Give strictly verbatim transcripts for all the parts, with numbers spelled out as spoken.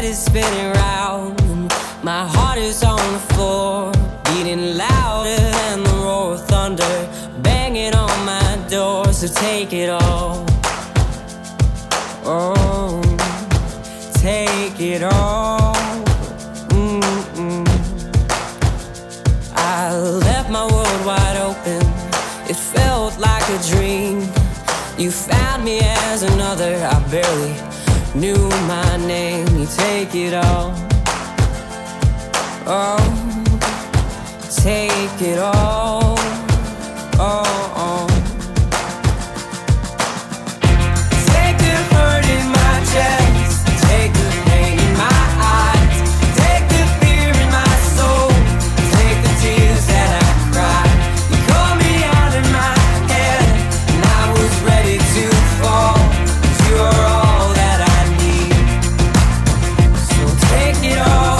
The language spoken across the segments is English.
is spinning round, and my heart is on the floor, beating louder than the roar of thunder, banging on my door. So take it all, oh, take it all. Mm-mm. I left my world wide open, it felt like a dream. You found me as another, I barely knew my name. You take it all, oh, take it all, oh, oh. Take the hurt in my chest, take the pain in my eyes, take the fear in my soul, take the tears that I cried. You called me out of my head, and I was ready to fall, 'cause you are all that I need. So take it all,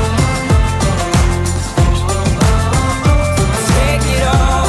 take it all.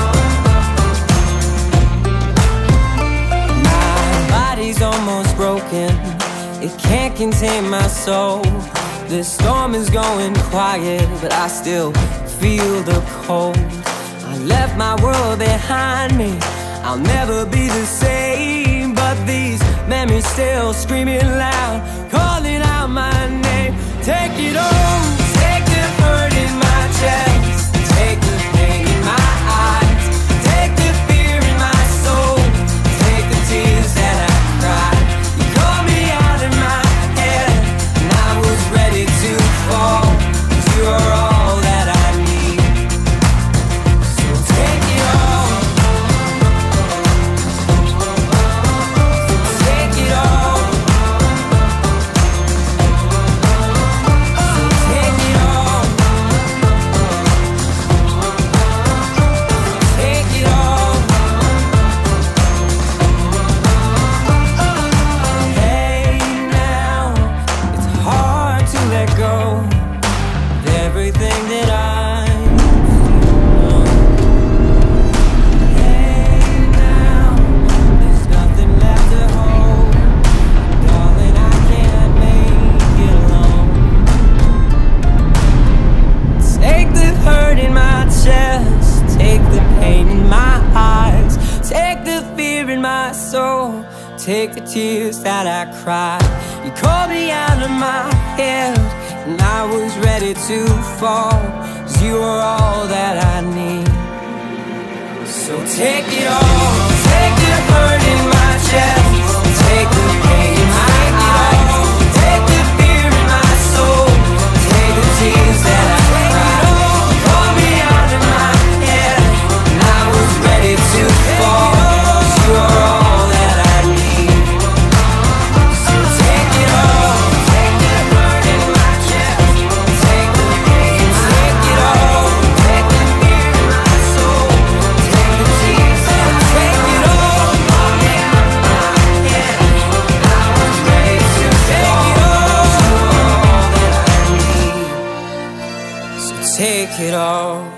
My body's almost broken, it can't contain my soul. The storm is going quiet, but I still feel the cold. I left my world behind me, I'll never be the same. But these memories still screaming loud, calling out my name. Take it all, take the hurt in my chest, take the pain in my eyes, take the fear in my soul, take the tears that I cried. You called me out of my head, and I was ready to fall, 'cause you are all that I need. So take it all, take it all, take it all, take it all. Hey now, it's hard to let go of everything that I know. Hey now, there's nothing left to hold, darling, I can't make it alone. Take the hurt in my chest, take the pain in my eyes, take the fear in my soul, take the tears that I cried. You called me out of my head, and I was ready to fall, 'cause you are all that I need. So take it all, take the hurt in my chest, take the pain in my eyes, take the fear in my soul, take the tears that I cried. You called me out of my head, and I was ready to fall, 'cause you are all that I need. So take it all, take the hurt in my chest, take the pain, take it all, take the fear in my soul, take the tears that I take it all. Call me out of my head, and I was ready to take it all. You are all that I need. So take it all.